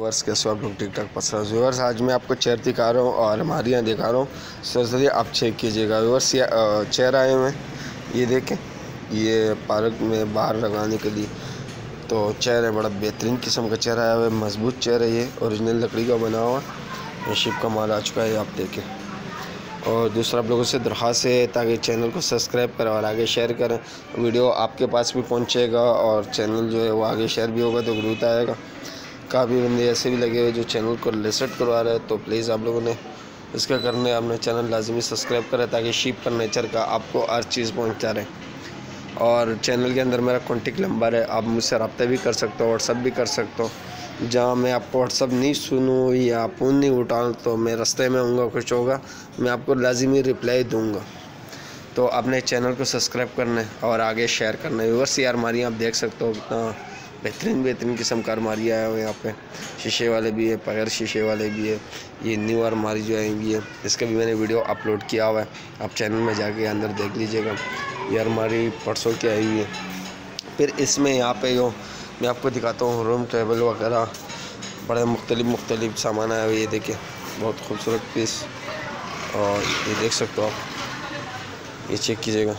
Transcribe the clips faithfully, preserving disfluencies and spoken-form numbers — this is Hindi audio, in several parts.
व्यूअर्स कैसे हो आप लोग, ठीक ठाक पसंद व्यूअर्स। आज मैं आपको चेयर दिखा रहा हूँ और हमारे यहाँ दिखा रहा हूँ। सर आप चेक कीजिएगा व्यूअर्स, ये चेयर आए हुए हैं, ये देखें, ये पार्क में बाहर लगाने के लिए। तो चेयर है, बड़ा बेहतरीन किस्म का चेयर आया हुआ है, मजबूत चेयर है, ये ओरिजिनल लकड़ी का बना हुआ, ये शिप का माल आ चुका है, आप देखें। और दूसरा आप लोगों से दरख्वास्त है ताकि चैनल को सब्सक्राइब करें और आगे शेयर करें, वीडियो आपके पास भी पहुंचेगा और चैनल जो है वो आगे शेयर भी होगा तो ग्रोथ आएगा। काफ़ी बंदे ऐसे भी लगे हुए जो चैनल को रिसेट करवा रहे हैं, तो प्लीज़ आप लोगों ने इसका करने अपने चैनल लाजमी सब्सक्राइब करें ताकि शीप पर नेचर का आपको हर चीज़ पहुँचा रहे। और चैनल के अंदर मेरा कॉन्टेक्ट नंबर है, आप मुझसे रब्ता भी कर सकते हो, व्हाट्सअप भी कर सकते हो। जहाँ मैं आपको व्हाट्सअप नहीं सुनूँ या फ़ोन नहीं उठाऊँ तो मैं रास्ते में होऊंगा, कुछ होगा, मैं आपको लाजिमी रिप्लाई दूंगा। तो अपने चैनल को सब्सक्राइब करना है और आगे शेयर करना है। व्यूअर्स ये अलमारियाँ आप देख सकते हो, कितना बेहतरीन बेहतरीन किस्म का अलमारी आया हुआ है। यहाँ पे शीशे वाले भी है, बगैर शीशे वाले भी है। ये न्यू अलमारी जो है भी है, इसका भी मैंने वीडियो अपलोड किया हुआ है, आप चैनल में जाके अंदर देख लीजिएगा। ये अलमारी परसों की आई हुई है। फिर इसमें यहाँ पे जो मैं आपको दिखाता हूँ रूम टेबल वगैरह, बड़े मुख्तलिफ मुख्तलिफ सामान आया हुआ है। ये देखिए, बहुत खूबसूरत पीस, और ये देख सकते हो आप, ये चेक कीजिएगा।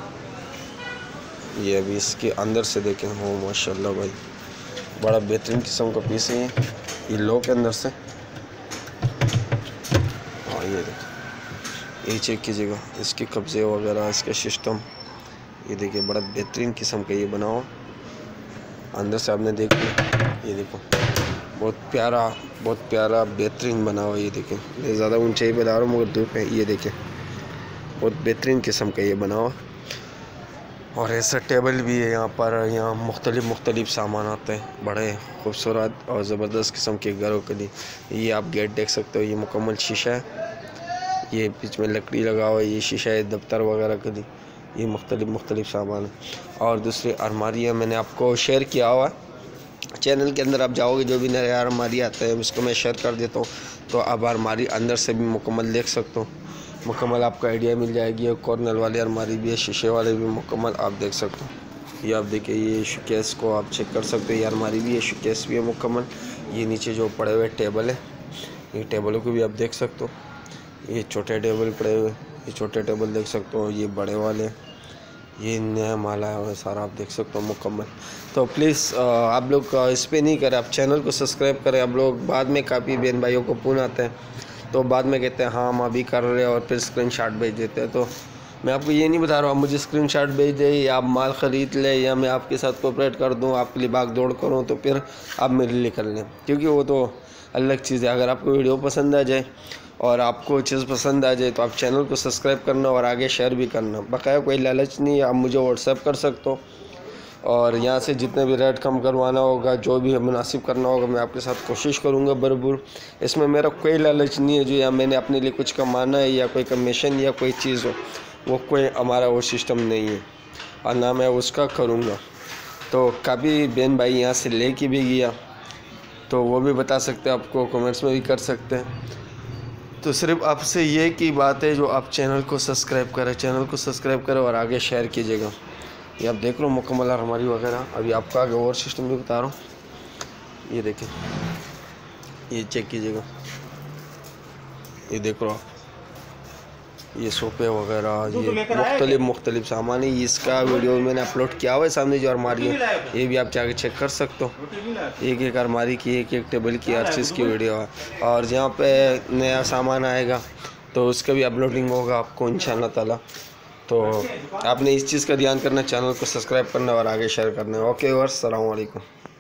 ये अभी इसके अंदर से देखें, हो माशाल्लाह भाई, बड़ा बेहतरीन किस्म का पीस है। ये लो के अंदर से, और ये देखिए, ये चेक कीजिएगा, इसके कब्जे वगैरह, इसका सिस्टम, ये देखिए बड़ा बेहतरीन किस्म का ये बना हो। अंदर से आपने देख लिया, ये देखो बहुत प्यारा बहुत प्यारा बेहतरीन बना हुआ। ये देखें, मैं ज़्यादा ऊंचाई पे ला रहा हूँ मगर धूप है। ये देखें, बहुत बेहतरीन किस्म का ये बना हुआ। और ऐसा टेबल भी है यहाँ पर, यहाँ मुख्तलिफ मुख्तलिफ सामान आते हैं, बड़े खूबसूरत और ज़बरदस्त किस्म के घरों के लिए। ये आप गेट देख सकते हो, ये मुकम्मल शीशा है, ये बीच में लकड़ी लगा हुआ है, ये शीशा है दफ्तर वगैरह के लिए। ये मुख्तलिफ मुख्तलिफ सामान है। और दूसरी अलमारियाँ मैंने आपको शेयर किया हुआ है चैनल के अंदर, आप जाओगे जो भी नया अलमारी आते हैं उसको मैं शेयर कर देता हूँ, तो आप अलमारी अंदर से भी मुकम्मल देख सकते हो, मुकम्मल आपको आइडिया मिल जाएगी। और कॉर्नर वाली अलमारी भी है, शीशे वाले भी मुकम्मल आप देख सकते हो। ये आप देखिए, ये शोकेस को आप चेक कर सकते हो, ये अलमारी भी है, शोकेस भी है मुकम्मल। ये नीचे जो पड़े हुए टेबल है, ये टेबलों को भी आप देख सकते हो। ये छोटे टेबल पड़े हुए, ये छोटे टेबल देख सकते हो, ये बड़े वाले, ये नया माल आया हुआ है सारा, आप देख सकते हो मुकम्मल। तो प्लीज़ आप लोग इस पर नहीं करें, आप चैनल को सब्सक्राइब करें। आप लोग बाद में काफ़ी बहन भाइयों को फ़ोन आते हैं तो बाद में कहते हैं हाँ हम अभी कर रहे हैं, और फिर स्क्रीनशॉट भेज देते हैं। तो मैं आपको ये नहीं बता रहा हूँ आप मुझे स्क्रीनशॉट भेज दें या आप माल ख़रीद लें या मैं आपके साथ कोऑपरेट कर दूँ, आपके लिए भाग दौड़ करूँ, तो फिर आप मेरे लिए कर लें, क्योंकि वो तो अलग चीज़ है। अगर आपको वीडियो पसंद आ जाए और आपको चीज़ पसंद आ जाए तो आप चैनल को सब्सक्राइब करना और आगे शेयर भी करना। बकाया कोई लालच नहीं है, आप मुझे व्हाट्सएप कर सकते हो, और यहाँ से जितने भी रेट कम करवाना होगा, जो भी मुनासिब करना होगा, मैं आपके साथ कोशिश करूँगा भरपूर। इसमें मेरा कोई लालच नहीं है जो या मैंने अपने लिए कुछ कमाना है या कोई कमीशन या कोई चीज़ हो, वो कोई हमारा वो सिस्टम नहीं है और ना मैं उसका करूँगा। तो कभी बहन भाई यहाँ से ले के भी गया तो वो भी बता सकते हैं, आपको कमेंट्स में भी कर सकते हैं। तो सिर्फ आपसे ये की बात है जो आप चैनल को सब्सक्राइब करें, चैनल को सब्सक्राइब करें और आगे शेयर कीजिएगा। ये आप देख लो मुकम्मल अलमारी वगैरह, अभी आपको आगे और सिस्टम भी बता रहा हूँ। ये देखें, ये चेक कीजिएगा, ये देख लो आप, ये सोफे वगैरह, ये मुख्तलिफ मुख्तलिफ सामान है। इसका वीडियो मैंने अपलोड किया हुआ है, सामने जो अलमारी है ये भी आप जाके चेक कर सकते हो। एक एक अलमारी की, एक एक टेबल की, हर चीज़ की वीडियो है। और जहाँ पे नया सामान आएगा तो उसका भी अपलोडिंग होगा आपको इंशाअल्लाह ताला। तो आपने इस चीज़ का ध्यान करना, चैनल को सब्सक्राइब करना और आगे शेयर करना। ओके व्यूअर्स, अस्सलाम वालेकुम।